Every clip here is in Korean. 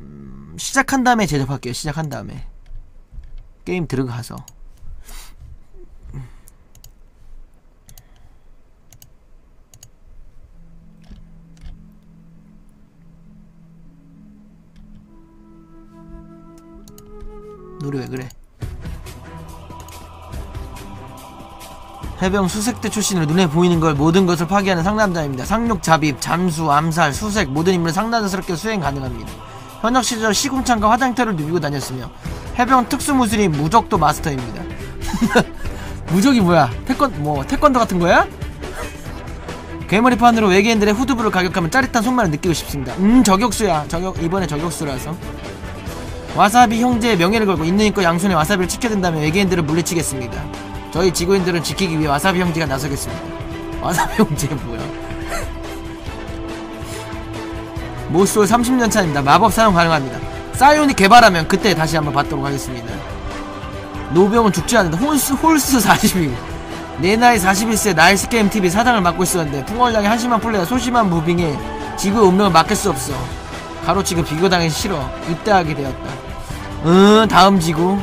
시작한 다음에 제접할게요. 시작한 다음에 게임 들어가서. 노래 왜 그래? 해병 수색대 출신으로 눈에 보이는 걸 모든 것을 파괴하는 상남자입니다. 상륙, 잡입, 잠수, 암살, 수색 모든 임무를 상남자스럽게 수행 가능합니다. 현역 시절 시궁창과 화장터를 누비고 다녔으며 해병 특수무술인 무적도 마스터입니다. 무적이 뭐야? 태권도 같은 거야? 괴머리판으로 외계인들의 후두부를 가격하면 짜릿한 손만을 느끼고 싶습니다. 저격수야. 이번에 저격수라서. 와사비 형제의 명예를 걸고 있는 힘껏 양손에 와사비를 지켜든다면 외계인들을 물리치겠습니다. 저희 지구인들은 지키기 위해 와사비 형제가 나서겠습니다. 와사비 형제가 뭐야? 모쏠 30년차입니다. 마법 사용 가능합니다. 사이온이 개발하면 그때 다시 한번 받도록 하겠습니다. 노병은 죽지 않는다. 홀스 42. 내 나이 41세 나이스게임TV 사장을 맡고 있었는데 풍월량의 한심한 플레이와 소심한 무빙에 지구의 운명을 맡길 수 없어. 가로치고 비교당하기 싫어. 입대하게 되었다. 다음 지구.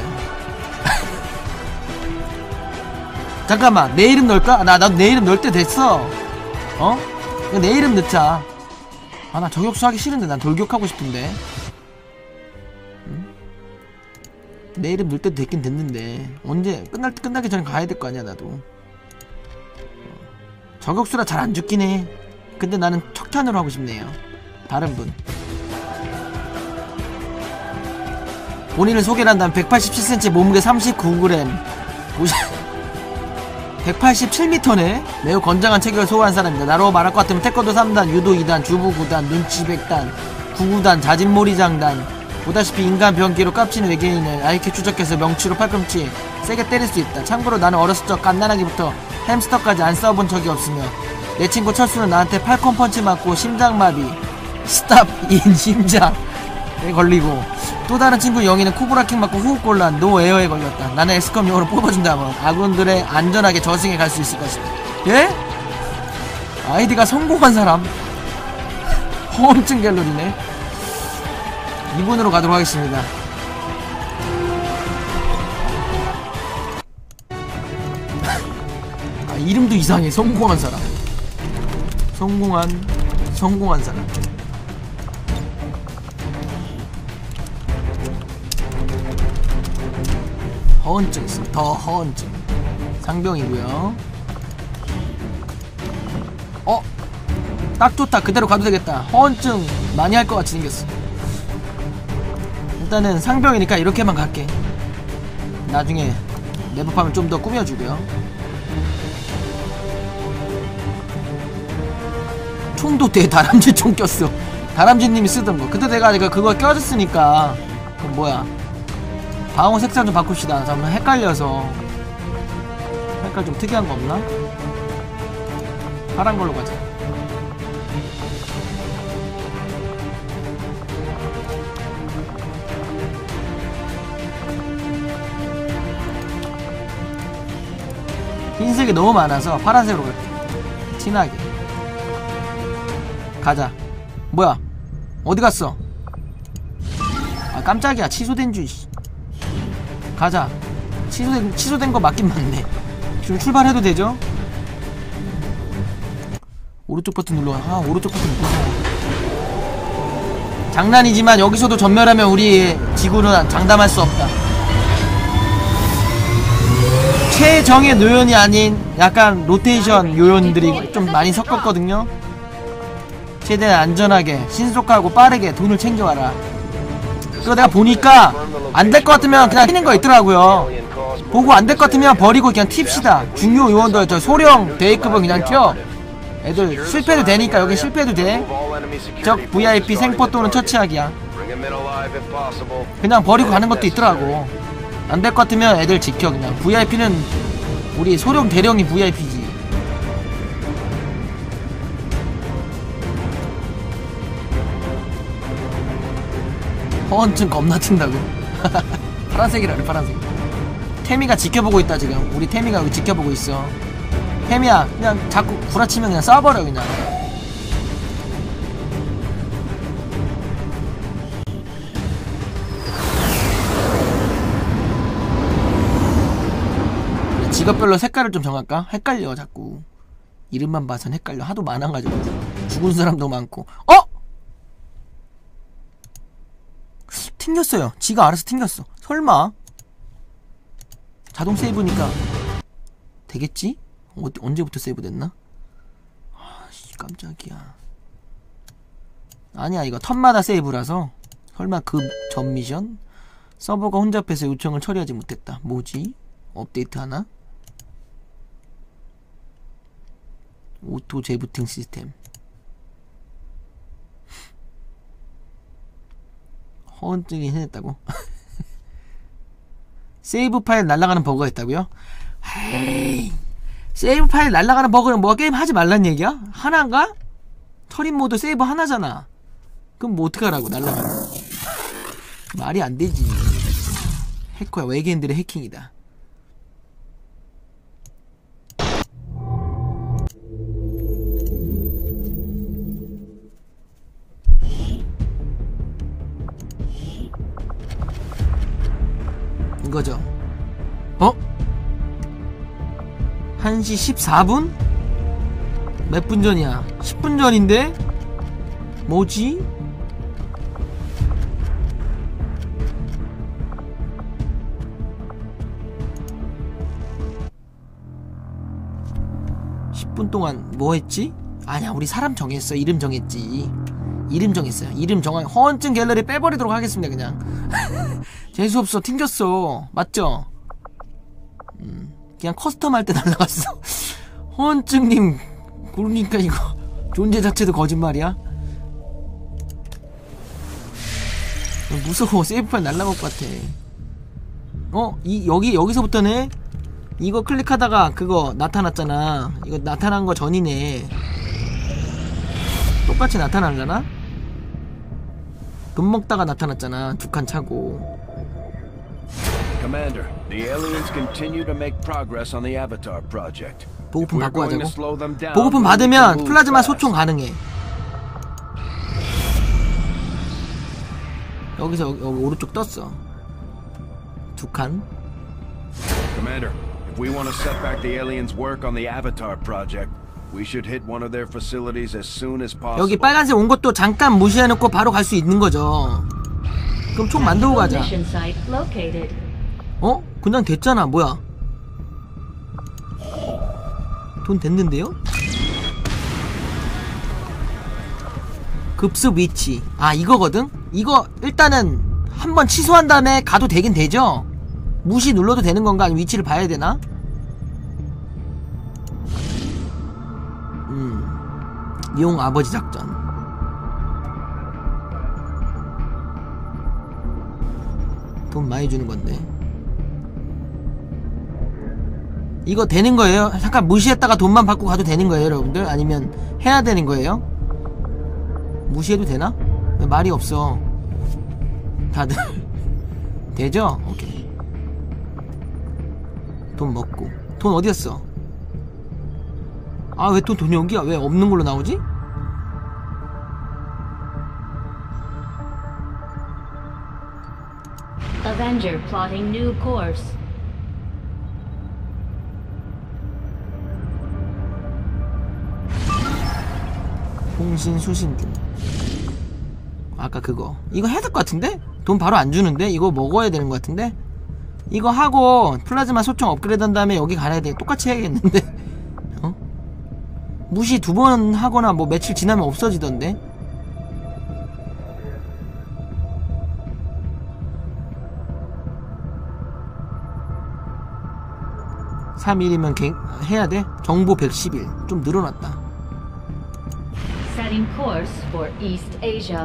잠깐만, 내 이름 넣을까? 나도 내 이름 넣을 때 됐어. 내 이름 넣자. 나 저격수 하기 싫은데. 난 돌격하고 싶은데. 내 이름 넣을 때도 됐긴 됐는데 언제 끝나기 전에 가야 될 거 아니야. 나도 저격수라 잘 안 죽긴 해. 근데 나는 척탄으로 하고 싶네요. 다른 분 본인을 소개를 한다면 187cm 몸무게 39g 187m네 매우 건장한 체격을 소화한 사람입니다. 나로 말할 것 같으면 태권도 3단, 유도 2단, 주부 9단, 눈치 100단, 구구단, 자진몰이 장단. 보다시피 인간 변기로 깝치는 외계인을 IQ 추적해서 명치로 팔꿈치 세게 때릴 수 있다. 참고로 나는 어렸을 적 갓난아기부터 햄스터까지 안 싸워본 적이 없으며 내 친구 철수는 나한테 팔콘 펀치 맞고 심장마비 스탑 인 심장에 걸리고 또 다른 친구 영희는 코브라킹 맞고 호흡곤란 노 에어에 걸렸다. 나는 S컵 용어로 뽑아준다면 아군들의 안전하게 저승에 갈 수 있을 것이다. 예? 아이디가 성공한 사람 허언증 갤러리네. 이분으로 가도록 하겠습니다. 이름도 이상해. 성공한 사람. 성공한 사람. 허언증 있습니다. 더 허언증. 상병이고요. 딱 좋다. 그대로 가도 되겠다. 허언증 많이 할 것 같이 생겼어. 일단은 상병이니까 이렇게만 갈게. 나중에 랩업하면 좀 더 꾸며주고요. 총도 돼. 다람쥐 총 꼈어. 다람쥐님이 쓰던 거. 그때 내가 그거 껴줬으니까. 그럼 뭐야? 방어 색상 좀 바꿉시다. 잠깐만 헷갈려서. 색깔 좀 특이한 거 없나? 파란 걸로 가자. 흰색이 너무 많아서 파란색으로 갈게. 진하게 가자. 뭐야 어디갔어? 깜짝이야. 취소된 줄. 가자. 취소된 거 맞긴 맞네. 지금 출발해도 되죠? 오른쪽 버튼 눌러. 오른쪽 버튼 눌러. 장난이지만 여기서도 전멸하면 우리 지구는 장담할 수 없다. 최정의 요연이 아닌 약간 로테이션 요연들이 좀 많이 섞었거든요. 최대한 안전하게 신속하고 빠르게 돈을 챙겨와라. 그거 내가 보니까 안 될 것 같으면 그냥 튀는 거 있더라고요. 보고 안 될 것 같으면 버리고 그냥 팁시다. 중요 요원들 저 소령 데이크본 그냥 튀어. 애들 실패도 되니까. 여기 실패도 돼. 적 VIP 생포 또는 처치하기야. 그냥 버리고 가는 것도 있더라고. 안 될 것 같으면 애들 지켜. 그냥 VIP는 우리 소령 대령이 VIP지. 허언증 겁나 튼다고. 파란색이라래. 파란색. 태미가 지켜보고 있다 지금. 우리 태미가 여기 지켜보고 있어. 태미야 그냥 자꾸 구라치면 그냥 쏴버려 그냥. 직업별로 색깔을 좀 정할까? 헷갈려 자꾸. 이름만 봐선 헷갈려. 하도 많아가지고. 죽은 사람도 많고. 튕겼어요. 지가 알아서 튕겼어. 설마 자동 세이브니까 되겠지? 언제부터 세이브 됐나? 아씨 깜짝이야. 아니야 이거 턴마다 세이브라서. 설마 그 전 미션? 서버가 혼잡해서 요청을 처리하지 못했다. 뭐지? 업데이트 하나? 오토 재부팅 시스템. 허언증이 해냈다고? 세이브 파일 날아가는 버그가 있다고요? 헤이, 세이브 파일 날아가는 버그는 뭐가 게임 하지 말란 얘기야? 하나인가? 처리 모드 세이브 하나잖아. 그럼 뭐 어떡하라고 날아가는. 말이 안 되지. 해커야. 외계인들의 해킹이다. 이거죠. 1시 14분? 몇 분 전이야? 10분 전인데? 뭐지? 동안 뭐 했지? 아니야 우리 사람 정했어. 이름 정했지. 이름 정했어요. 이름 정한 허언증 갤러리 빼버리도록 하겠습니다. 그냥 재수없어. 튕겼어. 맞죠? 그냥 커스텀 할 때 날라갔어. 허언증님 그러니까 이거 존재 자체도 거짓말이야. 무서워. 세이브 파일 날라갈 것 같아. 여기서부터네. 이거 클릭하다가 그거 나타났잖아. 이거 나타난 거 전이네. 똑같이 나타나려나? 돈 먹다가 나타났잖아. 2칸 차고. Commander, the aliens continue to make progress on the Avatar project. 보고품 받고 하자고? 보고품 받으면 플라즈마 소총 가능해. 여기서 여기 오른쪽 떴어. 2칸. Commander, if we want to set back the aliens' work on the Avatar project, we should hit one of their facilities as soon as possible. 여기 빨간색 온 것도 잠깐 무시해놓고 바로 갈 수 있는 거죠. 그럼 총 만들고 가자. 그냥 됐잖아. 뭐야? 돈 됐는데요? 급습 위치. 아 이거거든? 이거 일단은 한번 취소한 다음에 가도 되긴 되죠? 무시 눌러도 되는 건가? 아니면 위치를 봐야 되나? 용 아버지 작전. 돈 많이 주는 건데. 이거 되는 거예요? 잠깐 무시했다가 돈만 받고 가도 되는 거예요, 여러분들? 아니면 해야 되는 거예요? 무시해도 되나? 왜 말이 없어? 다들 되죠? 오케이. 돈 먹고. 돈 어디였어? 아, 왜 또 돈이 여기야? 왜 없는 걸로 나오지? Avenger plotting new course. 통신 수신 중. 아까 그거. 이거 해야 될 것 같은데? 돈 바로 안 주는데? 이거 먹어야 되는 것 같은데? 이거 하고 플라즈마 소총 업그레이드 한 다음에 여기 가야 돼. 똑같이 해야겠는데? 무시 2번 하거나 뭐 며칠 지나면 없어지던데? (3일이면) 해야 돼? 정보 110일 좀 늘어났다. Setting course for East Asia.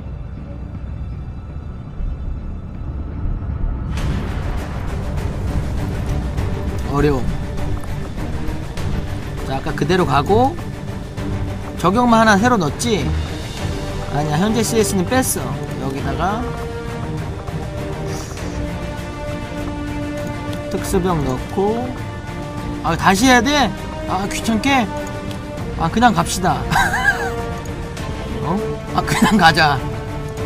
어려움. 자, 아까 그대로 가고 적용만 하나 새로 넣었지? 아니야, 현재 CS는 뺐어. 여기다가 특수병 넣고. 아, 다시 해야 돼? 아, 귀찮게? 아, 그냥 갑시다. 아, 그냥 가자.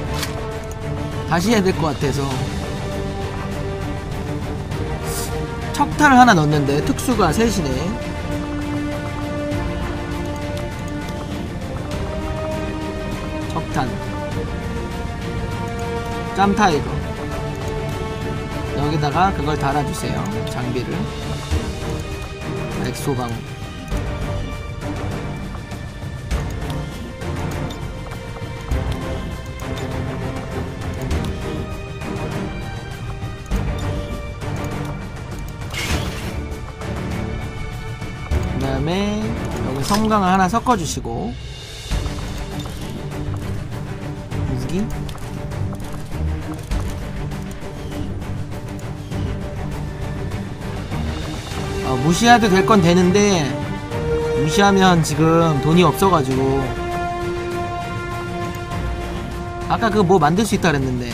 다시 해야 될 것 같아서. 척탄을 하나 넣었는데 특수가 셋이네. 척탄 짬타이거 여기다가 그걸 달아주세요. 장비를 엑소방 그 다음에 여기 섬광을 하나 섞어주시고 무기 무시해도 될 건 되는데 무시하면 지금 돈이 없어가지고 아까 그거 뭐 만들 수 있다 그랬는데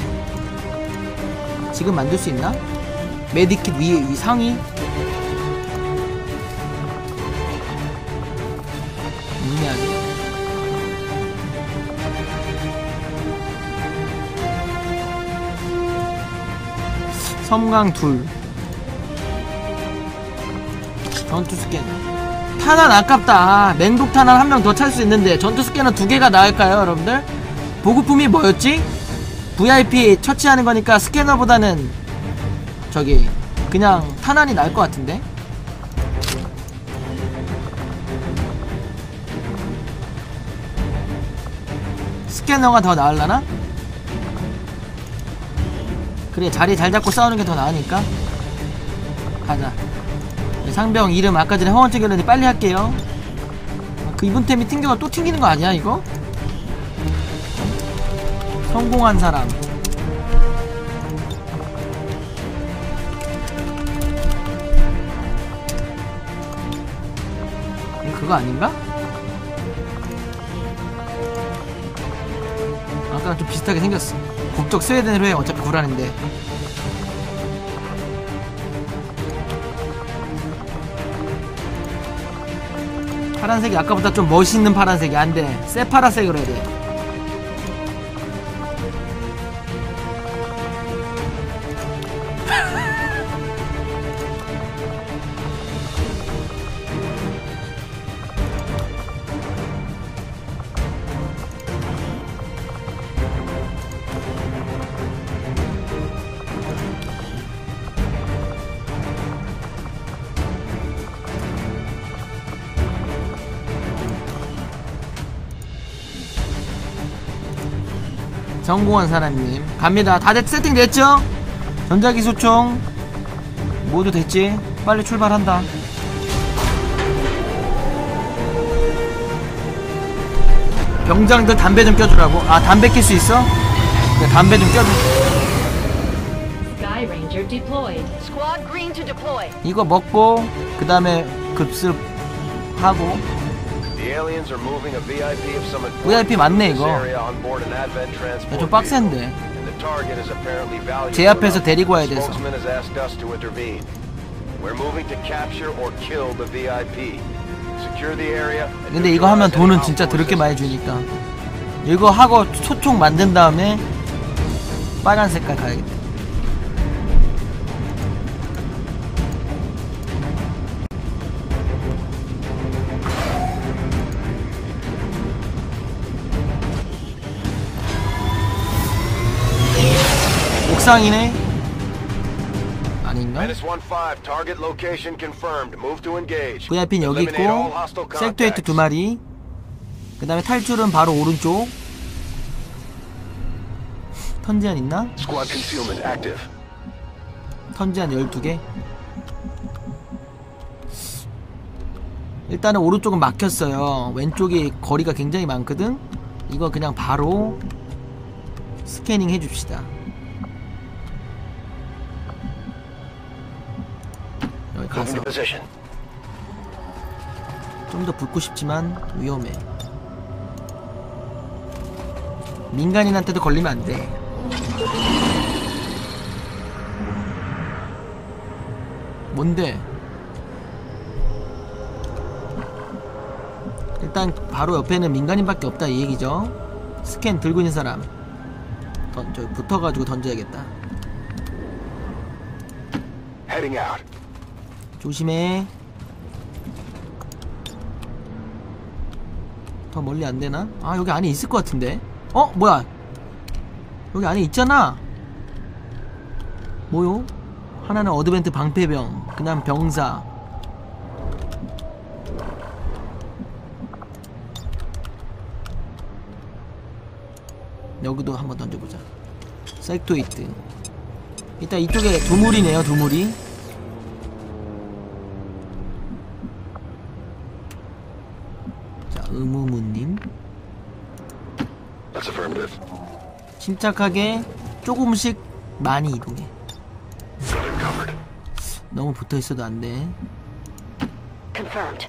지금 만들 수 있나? 메디킷 위 상위? 아직 섬광 둘 전투 스캐너 탄환 아깝다. 맹독 탄환 한 명 더 찰 수 있는데 전투 스캐너 2개가 나을까요 여러분들? 보급품이 뭐였지? VIP 처치하는 거니까 스캐너보다는 저기 그냥 탄환이 나을 것 같은데? 스캐너가 더 나을라나? 그래 자리 잘 잡고 싸우는 게 더 나으니까 가자. 상병 이름 아까 전에 허원 찍었는데 빨리 할게요. 그 이분템이 튕겨가 또 튕기는 거 아니야 이거? 성공한 사람 그거 아닌가? 아까랑 좀 비슷하게 생겼어. 국적 스웨덴으로 해. 어차피 구라는데. 파란색이 아까보다 좀 멋있는 파란색이 안돼. 새파란색으로 해야 돼. 성공한 사람님 갑니다. 다들 세팅 됐죠? 전자기 소총 모두 됐지? 빨리 출발한다. 병장들 담배 좀 껴주라고? 아 담배 낄 수 있어? 그래, 담배 좀 껴줘. Sky Ranger deployed. Squad green to deploy. 이거 먹고 그 다음에 급습하고. VIP 맞네 이거. 야, 좀 빡센데. 제 앞에서 데리고 와야 돼서. 근데 이거 하면 돈은 진짜 더럽게 많이 주니까 이거 하고 소총 만든 다음에 빨간 색깔 가야겠다. 옥상이네? 아닌가? VIP는 여기 있고 섹터에이트 2마리. 그 다음에 탈출은 바로 오른쪽. 턴제한 있나? 턴제한 12개. 일단은 오른쪽은 막혔어요. 왼쪽이 거리가 굉장히 많거든? 이거 그냥 바로 스캐닝 해줍시다. 여기 가서 좀 더 붙고 싶지만 위험해. 민간인한테도 걸리면 안 돼. 뭔데? 일단 바로 옆에는 민간인밖에 없다 이 얘기죠. 스캔 들고 있는 사람 저기 붙어가지고 던져야겠다. 조심해. 더 멀리 안 되나? 아, 여기 안에 있을 것 같은데. 어? 뭐야? 여기 안에 있잖아. 뭐요? 하나는 어드벤트 방패병, 그다음 병사. 여기도 한번 던져보자. 섹토이트. 일단 이쪽에 두물이네요, 두물이. 자, 의무무님. That's affirmative. 침착하게 조금씩 많이 이동해. 너무 붙어있어도 안돼. Confirmed.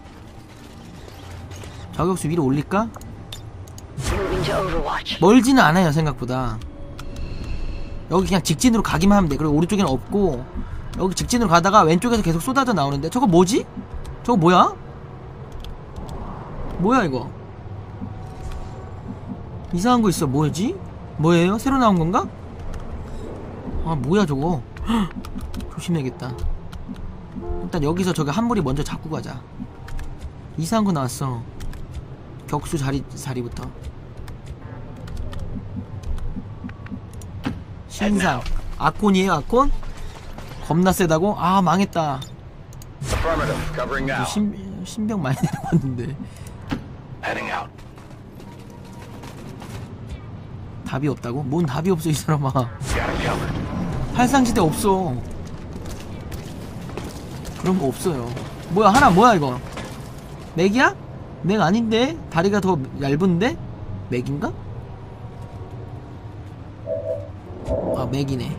저격수 위로 올릴까? Moving to Overwatch. 멀지는 않아요, 생각보다. 여기 그냥 직진으로 가기만 하면 돼. 그리고 오른쪽에는 없고, 여기 직진으로 가다가 왼쪽에서 계속 쏟아져 나오는데, 저거 뭐지? 저거 뭐야? 뭐야 이거? 이상한 거 있어. 뭐지? 뭐예요? 새로 나온 건가? 아, 뭐야 저거? 헉, 조심해야겠다. 일단 여기서 저기 한 무리 먼저 잡고 가자. 이상한 거 나왔어. 격수 자리부터. 신상. 아콘이에요, 아콘? 겁나 세다고? 아, 망했다. Affirmative. Covering now. 신병 많이 내려왔는데. Heading out. 답이 없다고? 뭔 답이 없어, 이 사람아. Got it covered. 팔상시대 없어. 그런 거 없어요. 뭐야, 하나 뭐야 이거? 맥이야? 맥 아닌데? 다리가 더 얇은데? 맥인가? 아, 맥이네.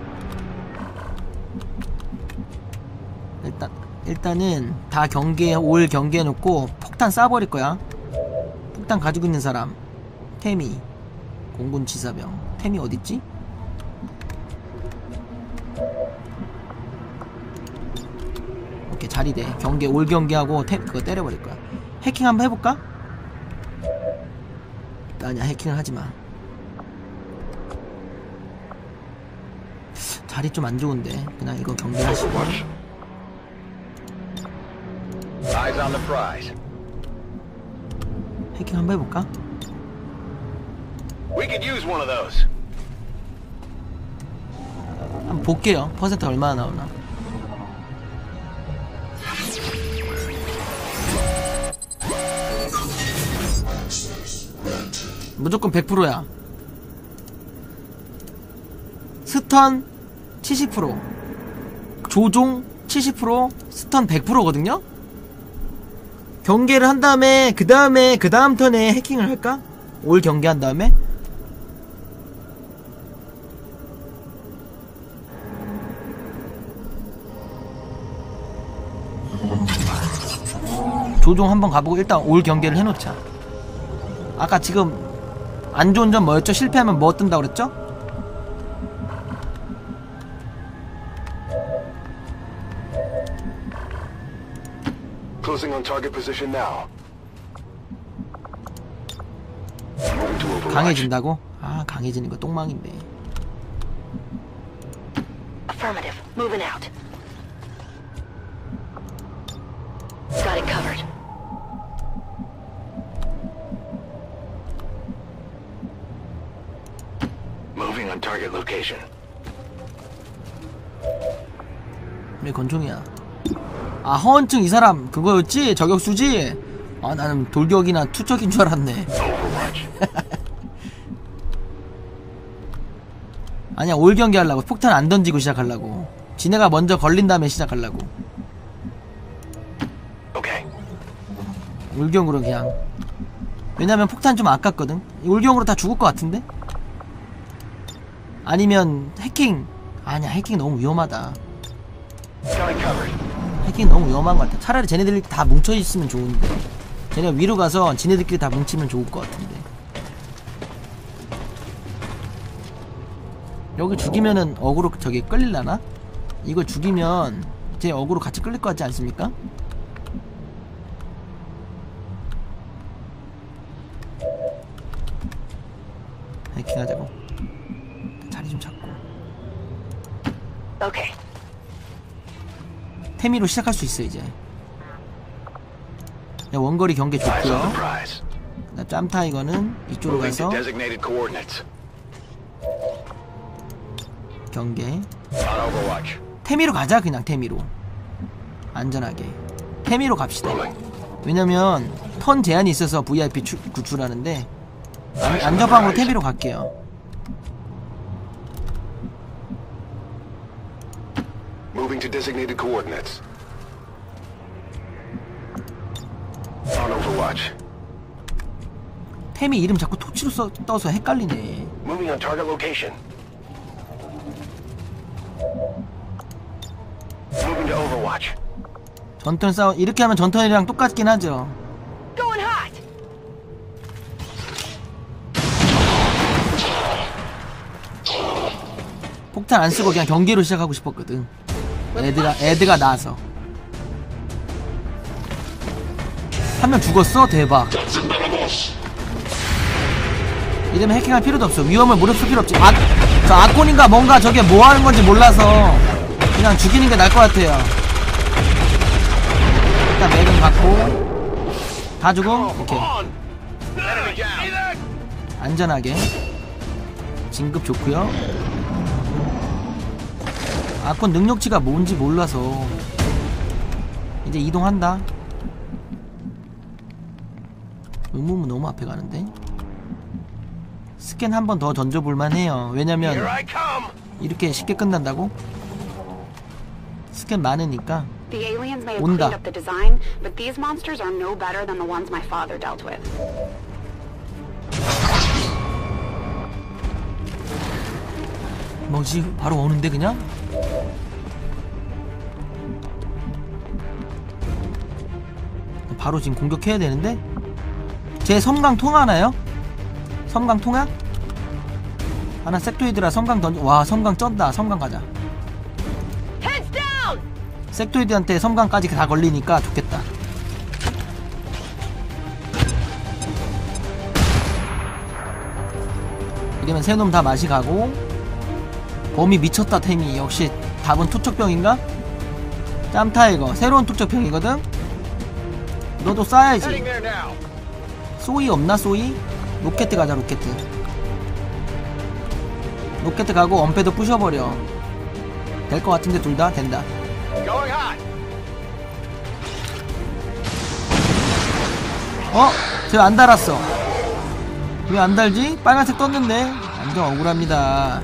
일단은 다 올 경계해놓고 폭탄 쏴버릴 거야. 폭탄 가지고 있는 사람. 태미. 공군치사병. 태미 어딨지? 오케이, 자리대. 올 경계하고 그거 때려버릴 거야. 해킹 한번 해볼까? 아니야, 해킹을 하지마. 자리 좀 안 좋은데. 그냥 이거 경계하시고. Eyes on the prize. 해킹 한번 해볼까? We could use one of those. 한번 볼게요. 퍼센트 얼마나 나오나. 무조건 100%야. 스턴 70%, 조종 70%, 스턴 100%거든요? 경계를 한 다음에 그 다음 턴에 해킹을 할까? 올 경계한 다음에? 조종 한번 가보고 일단 올 경계를 해놓자. 아까 지금 안 좋은 점 뭐였죠? 실패하면 뭐 뜬다고 그랬죠? Closing on target position now. Moving to Overwatch. 강해진다고? 아, 강해지는 거 똥망인데. Affirmative. Moving out. Got it covered. Moving on target location. 왜 권총이야? 아, 허언증 이 사람 그거였지? 저격수지? 아, 나는 돌격이나 투척인 줄 알았네. Overwatch. 아니야, 올 경기 하려고. 폭탄 안 던지고 시작하려고. 지네가 먼저 걸린 다음에 시작하려고. Okay. 올경으로 그냥. 왜냐면 폭탄 좀 아깝거든. 올경으로 다 죽을 것 같은데? 아니면 해킹. 아니야, 해킹 너무 위험하다. Got it covered. 해킹 너무 위험한 것 같아. 차라리 쟤네들이 다 뭉쳐있으면 좋은데. 쟤네가 위로 가서 지네들끼리 다 뭉치면 좋을 것 같은데. 여기 죽이면은 어그로 저기 끌릴라나? 이거 죽이면 제 어그로 같이 끌릴 것 같지 않습니까? 해킹하자고. 자리 좀 잡고. Okay. 태미로 시작할 수 있어 이제. 야, 원거리 경계 Eyes on the 좋고요. prize. 짬타이거는 이쪽으로 Moving to 가서 designated coordinates. 경계. On Overwatch. 태미로 가자. 그냥 태미로 안전하게 태미로 갑시다. 왜냐면 턴 제한이 있어서 VIP 구출하는데 안전방으로 태미로 갈게요. Moving to designated coordinates. On Overwatch. 태미 이름 자꾸 토치로 떠서 헷갈리네. Moving on target location. Moving to Overwatch. 전턴 싸워 이렇게 하면 전턴이랑 똑같긴 하죠. Going hot! 폭탄 안 쓰고 그냥 경기로 시작하고 싶었거든. 애드가 나서 한 명 죽었어? 대박. 이러면 해킹할 필요도 없어. 위험을 무릅쓸 필요 없지. 저 아콘인가 뭔가 저게 뭐 하는 건지 몰라서 그냥 죽이는 게 나을 것 같아요. 일단 맥은 갖고 다 죽음? 오케이. Enemy down. 안전하게 진급 좋고요. 아콘 능력치가 뭔지 몰라서 이제 이동한다. 의무무 너무 앞에 가는데. 스캔 한 번 더 던져볼만 해요. 왜냐면 Here I come. 이렇게 쉽게 끝난다고? 스캔 많으니까. The aliens may have 온다. cleaned up the design, but these monsters are no better than the ones my father dealt with. 뭐지? 바로 오는데 그냥? 바로 지금 공격해야 되는데? 제 섬광 통하나요? 섬광 통하? 하나 섹토이드라 섬광 던져. 와, 섬광 쩐다. 섬광 가자. Heads down! 섹토이드한테 섬광까지 다 걸리니까 좋겠다. 이러면 세 놈 다 맛이 가고. 범위 미쳤다. 템이 역시 답은 투척병인가? 짬타이거 새로운 투척병이거든? 너도 쏴야지. Heading there now. 쏘이 없나 쏘이? 로켓 가자. 로켓 가고 엄패도 부셔버려. 될 것 같은데 둘 다 된다. Going hot. 쟤 안 달았어. 왜 안 달지? 빨간색 떴는데. 완전 억울합니다.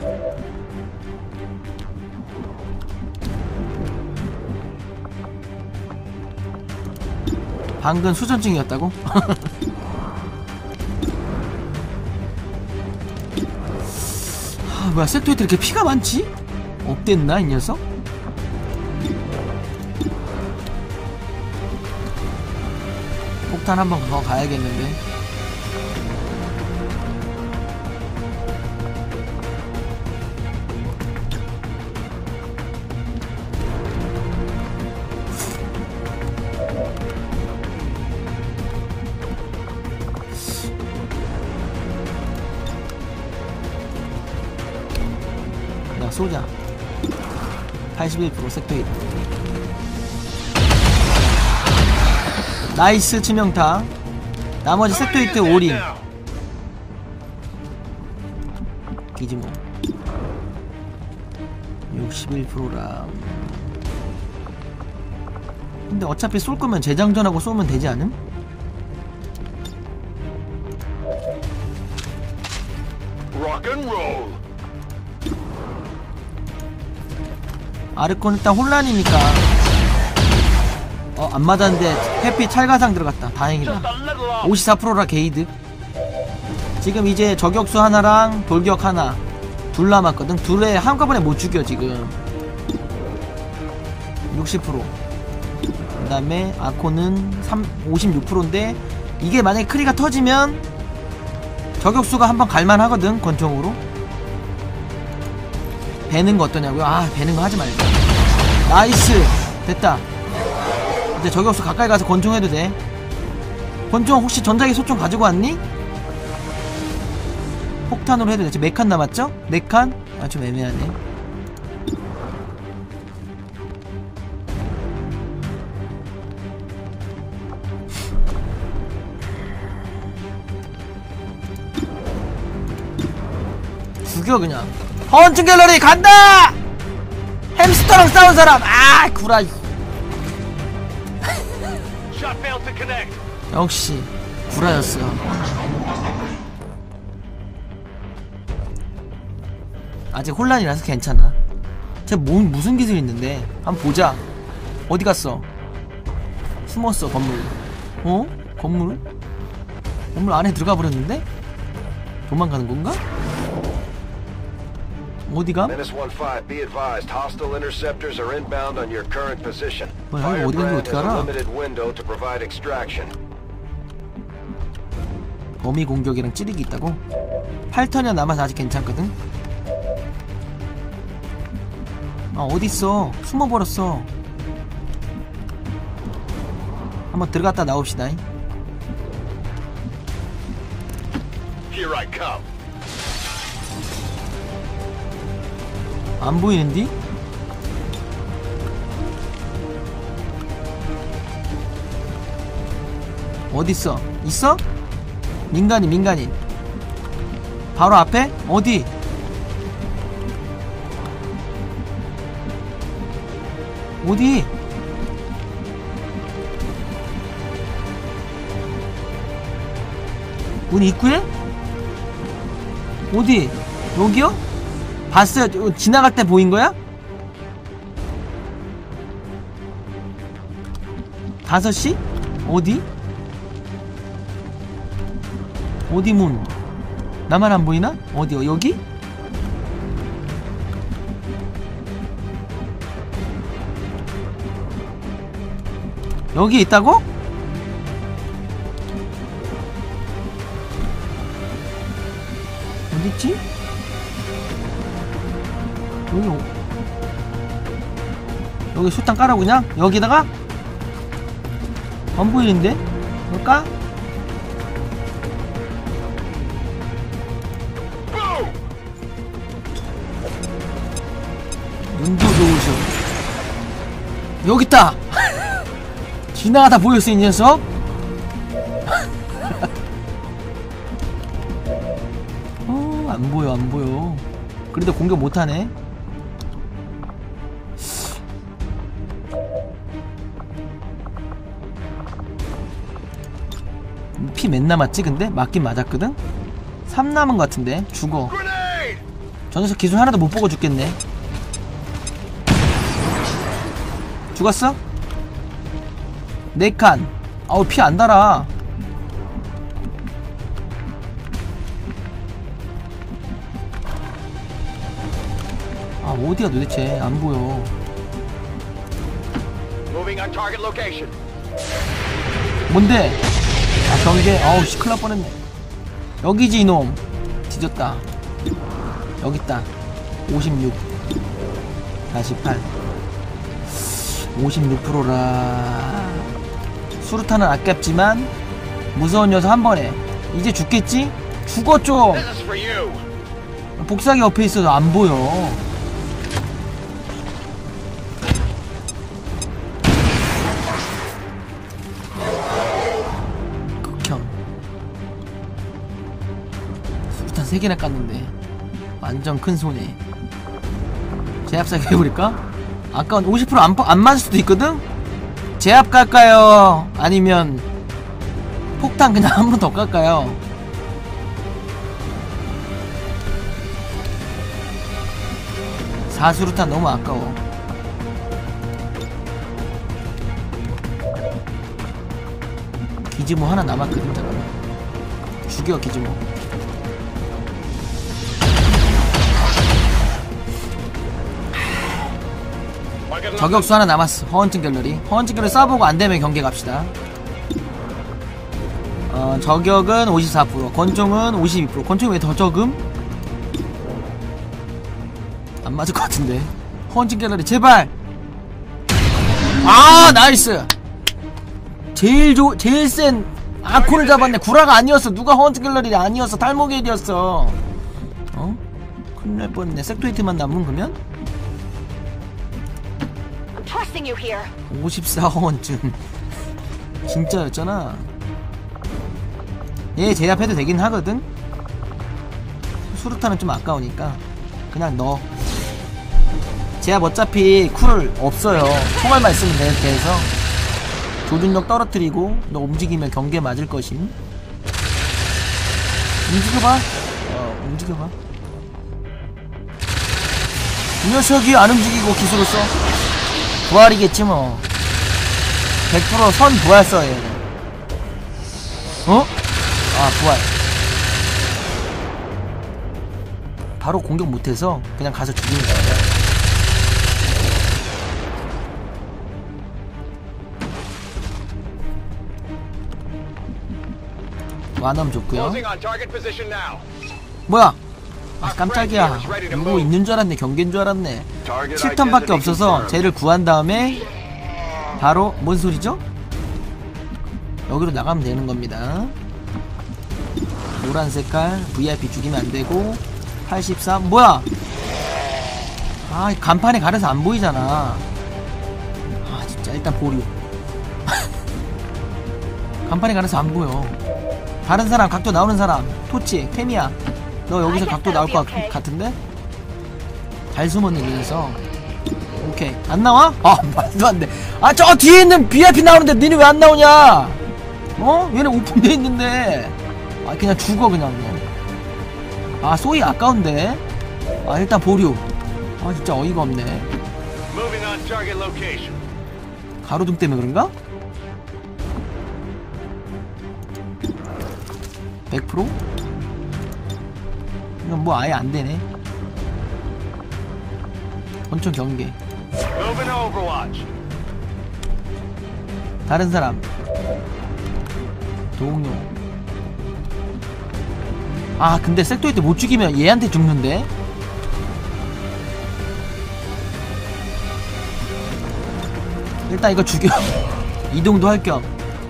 방금 수전증이었다고? 뭐야, 섹토이트 이렇게 피가 많지? 업됐나 이 녀석? 폭탄 한 번 더 가야겠는데. 쏘자. 81% 섹토이드. 나이스 치명타. 나머지 섹토이트 올인. 기지모 61%라. 근데 어차피 쏠 거면 재장전하고 쏘면 되지 않음? Rock and roll. 아르콘 일단 혼란이니까. 안 맞았는데 해피 찰가상 들어갔다. 다행이다. 54%라 게이드. 지금 이제 저격수 하나랑 돌격 하나 둘 남았거든. 둘에 한꺼번에 못 죽여 지금. 60%. 그 다음에 아콘은 56%인데 이게 만약에 크리가 터지면 저격수가 한번 갈만하거든. 권총으로 배는 거 어떠냐고요? 배는 거 하지 말자. 나이스. 됐다. 이제 저격수 가까이 가서 권총해도 돼. 권총 혹시 전자기 소총 가지고 왔니? 폭탄으로 해도 되지. 몇 칸 남았죠? 4칸? 좀 애매하네. 죽여 그냥. 헌팅 갤러리 간다. 햄스터랑 싸운 사람. 아 구라. Shot failed to connect. 역시 구라였어. 아직 혼란이라서 괜찮아. 쟤 무슨 기술이 있는데 한번 보자. 어디 갔어? 숨었어. 건물. 어? 건물 안에 들어가 버렸는데? 도망가는 건가? 어디가? Menace 1-5, be advised, hostile interceptors are inbound on your current position. 뭐야, 이거 어디 간지 어떻게 알아? limited window to provide extraction. 범위 공격이랑 찌르기 있다고? 8턴이나 남아서 아직 괜찮거든? 아 어딨어? 숨어버렸어. 한번 들어갔다 나옵시다. Here I come. 안 보이는디? 어딨어? 있어? 민간인 바로 앞에? 어디? 어디? 문 입구에? 어디? 여기요? 봤어요? 지나갈 때 보인 거야? 5시? 어디? 어디 문? 나만 안 보이나? 어디요? 여기? 여기 있다고? 어딨지? 여기 수탄 깔아 그냥? 여기다가? 안 보이는데? 볼까? 눈도 좋으셔. 여기 있다. 지나가다 보였어 이 녀석. 안 보여. 그래도 공격 못하네. 피 몇 남았지 근데? 맞긴 맞았거든? 3 남은 것 같은데? 죽어. Grenade! 저 녀석 기술 하나도 못 보고 죽겠네. 죽었어? 4칸. 아우 피 안 달아. 아 어디야 도대체. 안 보여. Moving on target location. 뭔데? 아 경계. 아우 씨 큰일 날 뻔했네. 여기지 이놈. 뒤졌다. 여깄다. 56 48 56%라. 수류탄은 아깝지만 무서운 녀석 한 번에. 이제 죽겠지? 죽어 좀. This is for you. 복사기 옆에 있어서 안 보여. 극혐. 수류탄 3개나 깠는데 완전 큰 손해. 제압사기 해버릴까? 아까 50% 안 맞을 수도 있거든? 제압 깔까요? 아니면 폭탄 그냥 한 번 더 깔까요? 사수류탄 너무 아까워. 기지모 하나 남았거든. 잠깐만 죽여 기지모. 저격수 하나 남았어. 허언팅 갤러리. 허언팅 갤러리 쏴보고 안되면 경계 갑시다. 저격은 54%, 권총은 52%. 권총이 왜 더 적음? 안 맞을 것 같은데. 헌팅 갤러리 제발. 아 나이스. 제일 센 아콘을 잡았네. 구라가 아니었어. 누가 헌팅 갤러리 아니었어. 탈모게일이었어. 어? 큰일 날 뻔했네. 섹토이트만 남은 그러면? I'm trusting you here. 54원쯤 진짜였잖아. 얘 제압해도 되긴 하거든? 수류탄은 좀 아까우니까 그냥 넣어. 제압 어차피 쿨 없어요. 총알만 있으면 돼서 조준력 떨어뜨리고 너 움직이면 경계에 맞을 것임. 움직여봐. 움직여봐. 이 녀석이 안 움직이고 기술을 써. 부활이겠지 뭐. 100% 선 부활 써야 해. 어? 아 부활. 바로 공격 못해서 그냥 가서 죽이는 거야. 완엄 좋고요. Closing on target position now. 뭐야? 아 깜짝이야. 누구 있는 줄 알았네. 경계인 줄 알았네. 7턴밖에 없어서 쟤를 구한 다음에 바로 뭔 소리죠? 여기로 나가면 되는 겁니다. 노란 색깔 VIP 죽이면 안 되고 83 뭐야? 아 간판에 가려서 안 보이잖아. 아 진짜 일단 보류. 간판에 가려서 안 보여. 다른 사람 각도 나오는 사람 토치 태미야 너 여기서 각도 나올 것 같은데? 잘 숨었네 그래서. 오케이 안 나와? 아 말도 안 돼. 아 저 뒤에 있는 VIP 나오는데 니네 왜 안 나오냐? 어? 얘네 오픈돼 있는데. 아 그냥 죽어 그냥. 아 소이 아까운데. 아 일단 보류. 아 진짜 어이가 없네. Moving on target location. 가로등 때문에 그런가? 100%? 이건 뭐 아예 안 되네. 권총 경계. Moving to Overwatch. 다른 사람. 동료. 아 근데 섹터일 때 못 죽이면 얘한테 죽는데? 일단 이거 죽여. 이동도 할 겸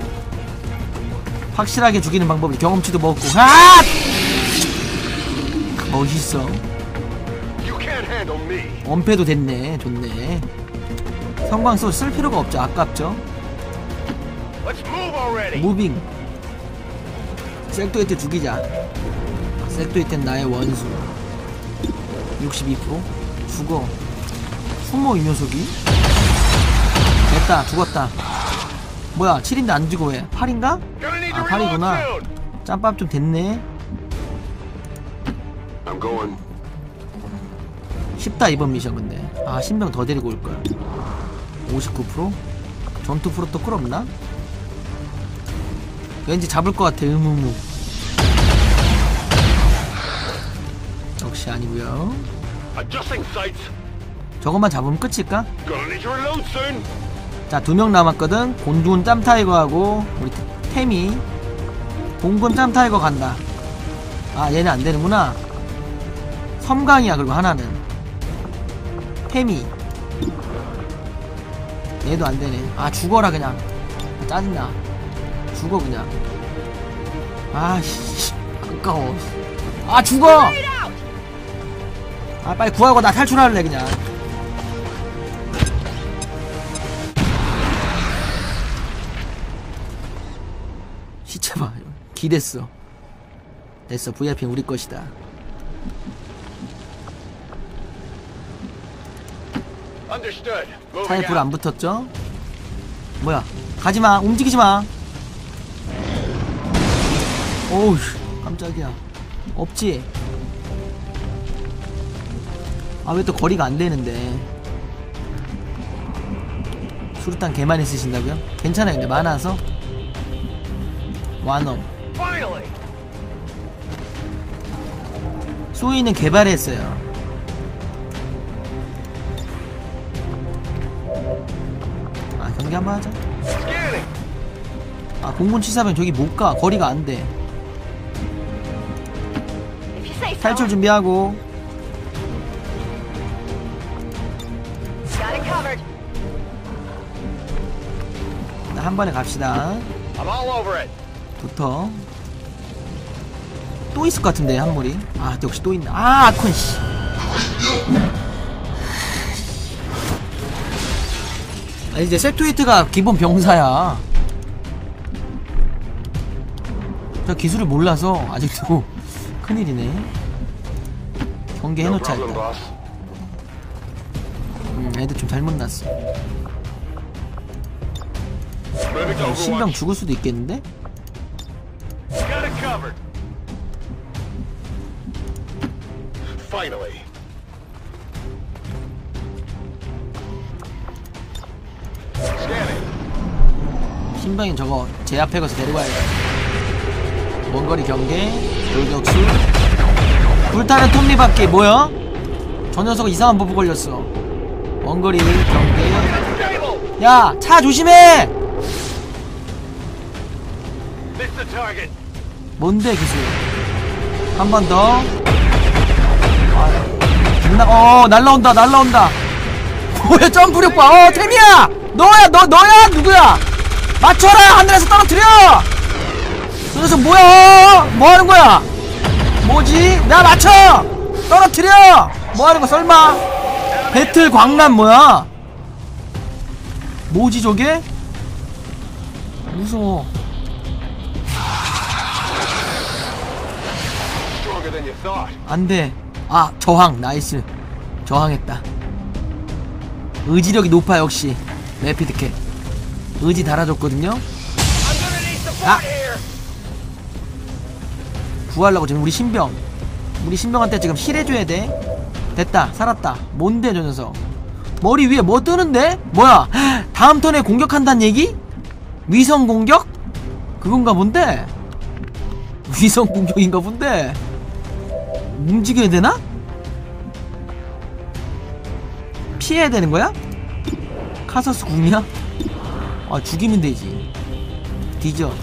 확실하게 죽이는 방법이 경험치도 먹고. 아! 멋있어. You can't handle me. 원패도 됐네. 좋네. 성광소 쓸 필요가 없죠. 아깝죠. Let's move already. 무빙. 섹토이트 죽이자. 섹토이트는 나의 원수. 62% 죽어. 숨어 이 녀석이. 됐다 죽었다. 뭐야 7인데 안 죽어 왜? 8인가? Gonna need 아 to reload 8이구나. soon. 짬밥 좀 됐네. I'm going. 쉽다 이번 미션 근데. 아 신병 더 데리고 올걸. 59%? 전투 프로 또 끌었나? 왠지 잡을 것 같아. 의무무. 역시 아니고요. Adjusting sights. 저것만 잡으면 끝일까? Gonna need to reload soon. 자 2명 남았거든. 곤두운 짬타이거하고 우리 태미. 봉군 짬타이거 간다. 아 얘는 안되는구나. 섬광이야. 그리고 하나는 태미. 얘도 안되네. 아 죽어라 그냥. 짜증나. 죽어 그냥. 아씨 아까워. 아 죽어. 아 빨리 구하고 나 탈출할래 그냥. 시체 봐. 기댔어. 됐어. VIP는 우리 것이다. Understood. 차에 Moving 불 out. 안 붙었죠? 뭐야? 가지마. 움직이지마. 오우 깜짝이야. 없지? 아 왜 또 거리가 안 되는데. 수류탄 개 많이 쓰신다고요? 괜찮아요. 근데 많아서. 완엄. Finally. 소이는 개발했어요. 아 경기 한번 하자. Scanning. 아 공군 치사면 저기 못가. 거리가 안돼. If you say so. 탈출 준비하고. Got it covered. 나 한 번에 갑시다. I'm all over it. 부터. 또 있을 것 같은데 한 몰이. 아 역시 또 있네. 아 아콘 씨. 아 이제 섹토이트가 기본 병사야. 저 기술을 몰라서 아직도 큰일이네. 경계 No 해놓자 problem, 일단. boss. 애들 좀 잘못 났어. Moving to 신병 Overwatch. 죽을 수도 있겠는데? Got it covered. Finally. Scanning. 신병이 저거 제압해 가서 데려가야겠다. 원거리 경계, 돌격수, 불타는 톱니바퀴 뭐야? 저 녀석 이상한 버프 걸렸어. 원거리 경계. Stable. 야, 차 조심해! Missed the target. 뭔데 기술? 한 번 더. 날라온다, 날라온다. 뭐야, 점프력 봐. 태미야! 너야, 누구야? 맞춰라! 하늘에서 떨어뜨려! 저 녀석 뭐야? 뭐 하는 거야? 뭐지? 나 맞춰! 떨어뜨려! 뭐 하는 거, 설마? 배틀 광란 뭐야? 뭐지, 저게? 무서워. Stronger than you thought. 안돼. 아, 저항. 나이스. 저항했다. 의지력이 높아. 역시 레피드캣 의지 달아줬거든요. I'm gonna need support here. 구하려고 지금 우리 신병한테 지금 힐해줘야 돼. 됐다. 살았다. 뭔데 저 녀석. 머리 위에 뭐 뜨는데? 뭐야, 다음 턴에 공격한다는 얘기? 위성 공격? 그건가 본데? 위성 공격인가 본데? 움직여야 되나? 피해야 되는 거야? 카서스 궁이야? 아, 죽이면 되지. 뒤져.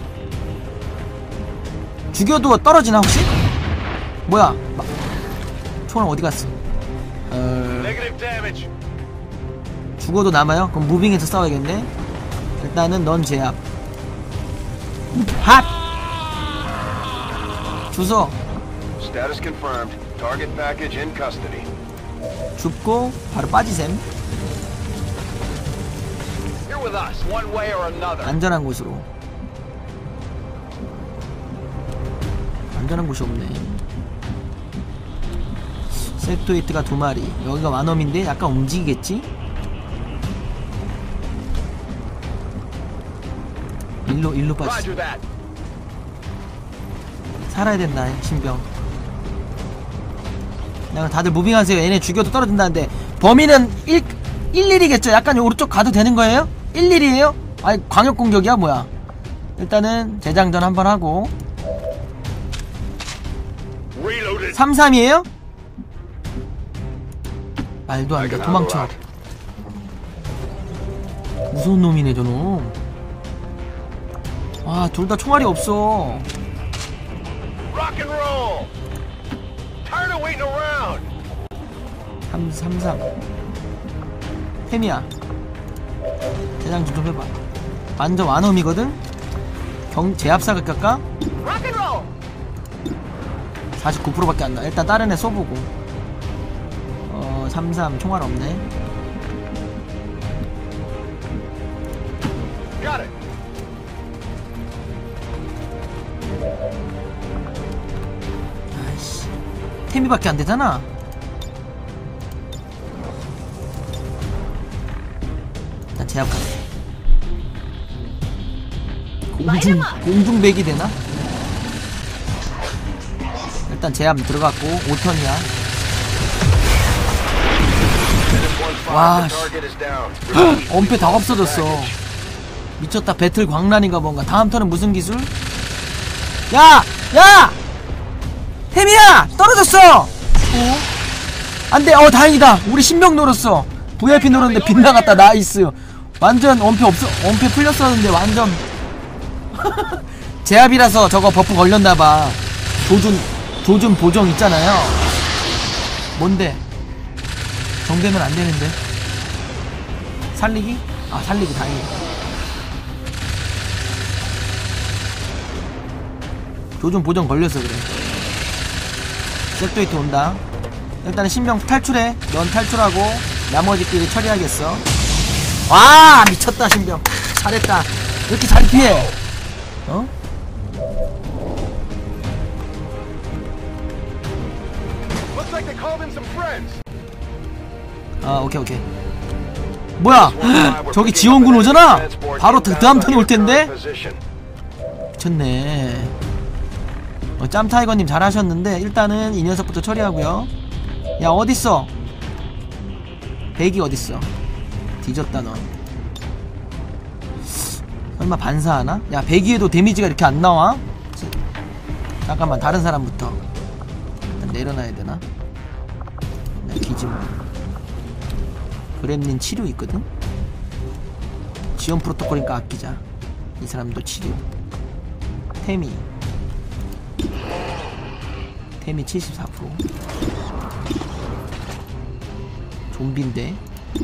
죽여도 떨어지나 혹시? 뭐야? 총알 어디 갔어? Negative damage. 죽어도 남아요? 그럼 무빙해서 싸워야겠네. 일단은 넌 제압. 핫! 주소. Status confirmed. Target package in custody. 죽고 바로 빠지셈. You're with us, one way or another. 안전한 곳으로. 안전한 곳이 없네. 섹토이트가 2마리. 여기가 완엄인데 약간 움직이겠지? 일로 빠지. Roger that. 살아야 된다, 신병. 그냥 다들 무빙하세요. 얘네 죽여도 떨어진다는데 범인은 11이겠죠? 약간 오른쪽 가도 되는 거예요? 11이에요? 아니, 광역공격이야 뭐야. 일단은 재장전 한번 하고. Reloaded. 33이에요? 말도 안 돼. 도망쳐. 무서운 놈이네 저놈. 아, 둘 다 총알이 없어. Rock and roll. Tired of waiting around. 33. 템이야. 재장전 좀 해봐. 완전 완엄이거든? 제압사가 깎아? Rock and roll. 49%밖에 안 나. 일단 다른 애 쏘보고. 33 총알 없네. Got it. 아이씨, 템이밖에 안 되잖아. 일단 제압 가자. 공중배기 되나? 일단 제압 들어갔고 5턴이야. 와, The target is down. 엄폐 다 없어졌어. 미쳤다. 배틀 광란인가 뭔가. 다음 턴은 무슨 기술? 야! 템이야! 떨어졌어! 안돼. 다행이다. 우리 신병 놀았어. VIP 놀았는데 빗나갔다. 나이스. 완전 엄폐 풀렸었는데 완전 제압이라서 저거 버프 걸렸나봐. 조준 보정 있잖아요. 뭔데? 정되면 안 되는데. 살리기? 아, 살리기 다행이다. 조준 보정 걸려서 그래. 섹토이트 온다. 일단은 신병 탈출해. 넌 탈출하고 나머지끼리 처리하겠어. 와, 미쳤다 신병. 잘했다. 왜 이렇게 잘 피해? Looks like they called in some friends. 아 오케이 오케이. 뭐야 저기 지원군 오잖아. 바로 다음 턴에 올 텐데. 미쳤네. 짬타이거님 잘하셨는데 일단은 이 녀석부터 처리하고요. 야 어딨어? 백이 어딨어? 뒤졌다 너. 설마 반사하나? 야 백이에도 데미지가 이렇게 안 나와? 잠깐만 다른 사람부터 일단 내려놔야 되나? 기지모 그렘린 치료 있거든? 지원 프로토콜이니까 아끼자. 이 사람도 치료. 태미 74%. 좀비인데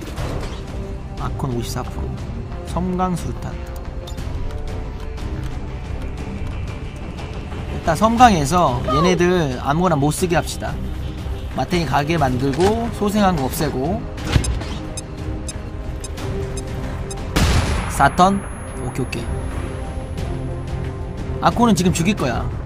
아콘 54%. 섬광수류탄. 일단 섬광에서 얘네들 아무거나 못쓰게 합시다. 마탱이 가게 만들고 소생한 거 없애고. 4턴? 오케이 오케이. 아콘은 지금 죽일 거야.